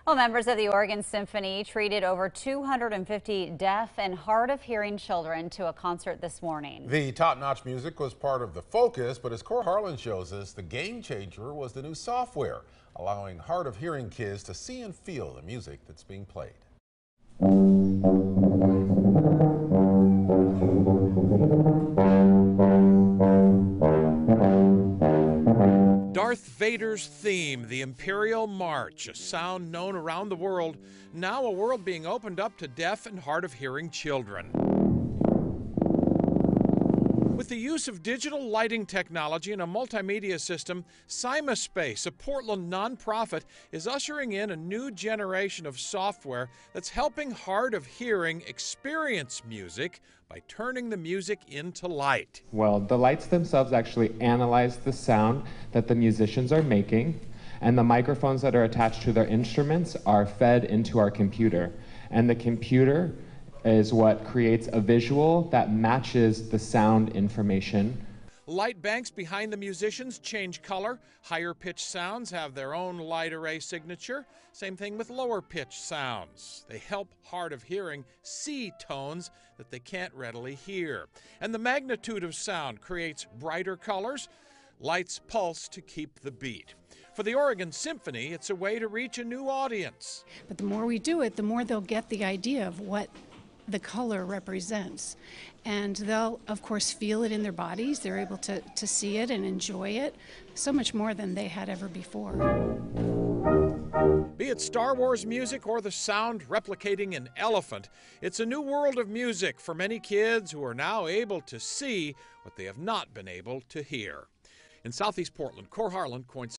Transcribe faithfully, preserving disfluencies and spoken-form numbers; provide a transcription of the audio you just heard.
Well, members of the Oregon Symphony treated over two hundred fifty deaf and hard of hearing children to a concert this morning. The top-notch music was part of the focus, but as Cora Harlan shows us, the game changer was the new software, allowing hard of hearing kids to see and feel the music that's being played. Darth Vader's theme, the Imperial March, a sound known around the world, now a world being opened up to deaf and hard of hearing children. With the use of digital lighting technology and a multimedia system, Symphony, a Portland nonprofit, is ushering in a new generation of software that's helping hard of hearing experience music by turning the music into light. Well, the lights themselves actually analyze the sound that the musicians are making, and the microphones that are attached to their instruments are fed into our computer. And the computer is what creates a visual that matches the sound information. Light banks behind the musicians change color. Higher pitched sounds have their own light array signature. Same thing with lower pitched sounds. They help hard of hearing see tones that they can't readily hear. And the magnitude of sound creates brighter colors. Lights pulse to keep the beat. For the Oregon Symphony, it's a way to reach a new audience. But the more we do it, the more they'll get the idea of what the color represents. And they'll, of course, feel it in their bodies. They're able to, to see it and enjoy it so much more than they had ever before. Be it Star Wars music or the sound replicating an elephant, it's a new world of music for many kids who are now able to see what they have not been able to hear. In Southeast Portland, Cora Harlan, Coin